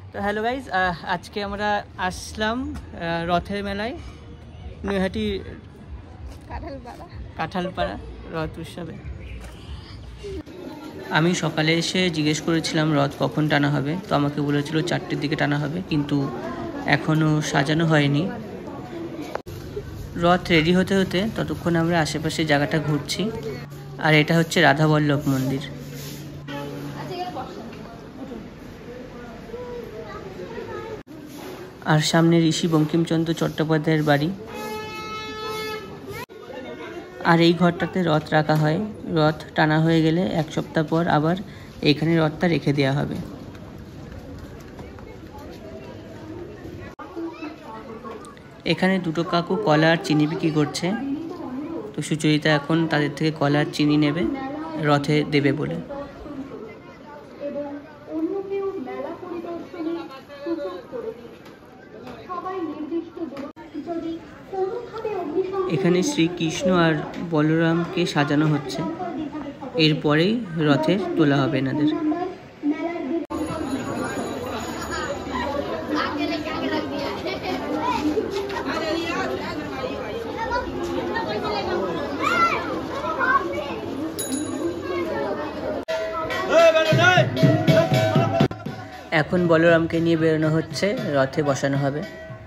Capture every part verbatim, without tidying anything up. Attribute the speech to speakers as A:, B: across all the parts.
A: তো hello guys, আজকে আমরা আসলাম রথের মেলায়, নৈহাটি কাঁঠালপাড়া কাঁঠালপাড়া রথ উৎসবে। আমি সকালে এসে জিজ্ঞেস করেছিলাম রথ কখন টানা হবে, তো আমাকে বলেছিল চারটের দিকে টানা হবে, কিন্তু এখনও সাজানো হয়নি। রথ রেডি হতে হতে ততক্ষণ আমরা আশেপাশে জায়গাটা ঘুরছি। আর এটা হচ্ছে রাধাবল্লভ মন্দির। আর সামনে ঋষি বঙ্কিমচন্দ্র চট্টোপাধ্যায়ের বাড়ি। আর এই ঘরটাতে রথ রাখা হয়। রথ টানা হয়ে গেলে এক সপ্তাহ পর আবার এইখানে রথটা রেখে দেওয়া হবে। এখানে দুটো কাকু কলা আর চিনি বিক্রি করছে। তো সুচরিতা এখন তাদের থেকে কলা আর চিনি নেবে, রথে দেবে বলে। এখানে শ্রীকৃষ্ণ আর বলরামকে সাজানো হচ্ছে, এরপরেই রথে তোলা হবে এনাদের। এখন বলরামকে নিয়ে বেরোনো হচ্ছে, রথে বসানো হবে।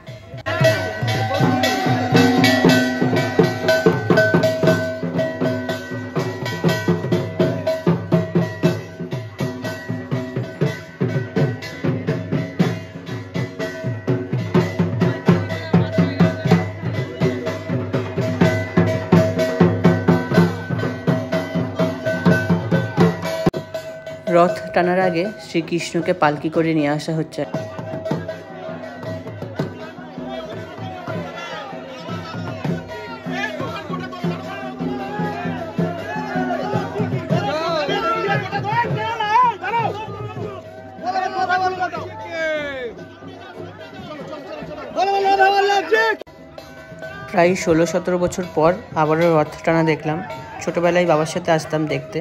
A: রথ টানার আগে শ্রীকৃষ্ণকে পালকি করে নিয়ে আসা হচ্ছে। প্রায় ষোলো সতেরো বছর পর আবারও রথ টানা দেখলাম। ছোটবেলায় বাবার সাথে আসতাম দেখতে।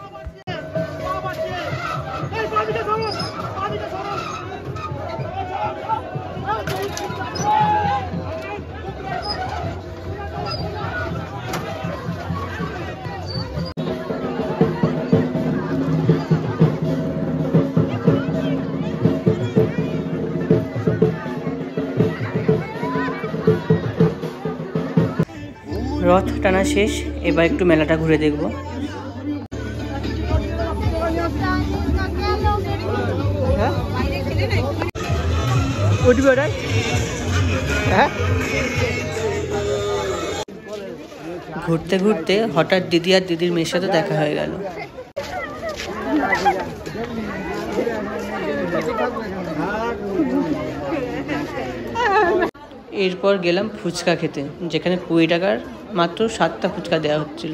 A: রথ টানা শেষ, এবার একটু মেলাটা ঘুরে দেখব। ঘুরতে ঘুরতে হঠাৎ দিদি আর দিদির মেয়ের সাথে দেখা হয়ে গেল। এরপর গেলাম ফুচকা খেতে, যেখানে কুড়ি টাকার মাত্র সাতটা ফুচকা দেওয়া হচ্ছিল।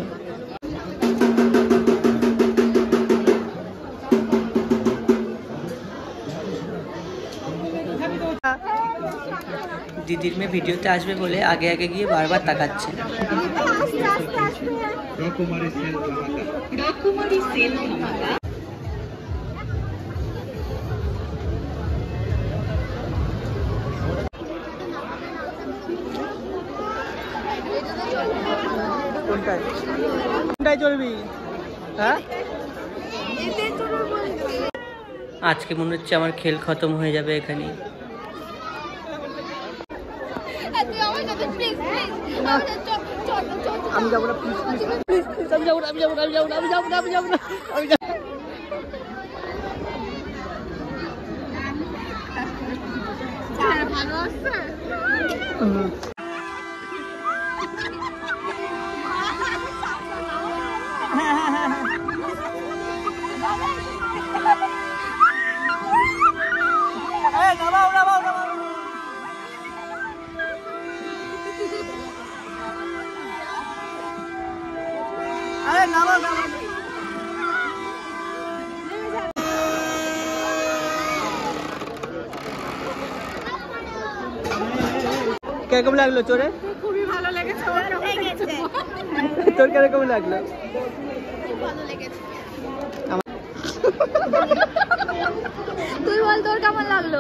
A: দিদির মেয়ে ভিডিওতে আসবে বলে আগে আগে গিয়ে বারবার তাকাচ্ছে। আজকে মনে হচ্ছে আমার খেল খতম হয়ে যাবে এখানে। আমি যাবো না, প্লিজ প্লিজ প্লিজ, আমি যাবো না, আমি যাবো না, আমি যাবো না, আমি যাবো না, আমি যাবো না, আমি যাবো না। ভালো আছে। কেমন লাগলো চোরে? খুবই ভালো লেগেছে। তোর কেমন লাগলো? খুব ভালো লেগেছে।
B: তুই বল তোর কেমন লাগলো?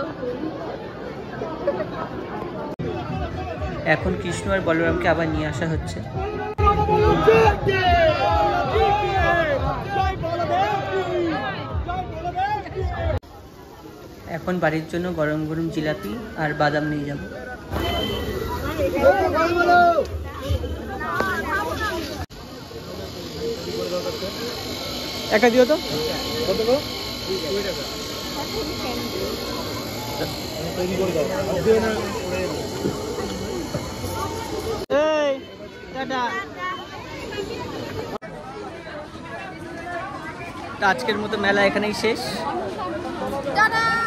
A: এখন কৃষ্ণ আর বলরামকে আবার নিয়ে আসা হচ্ছে। এখন বাড়ির জন্য গরম গরম জিলাপি আর বাদাম নিয়ে যাব। একটা দিও তো। আজকের মতো মেলা এখানেই শেষ।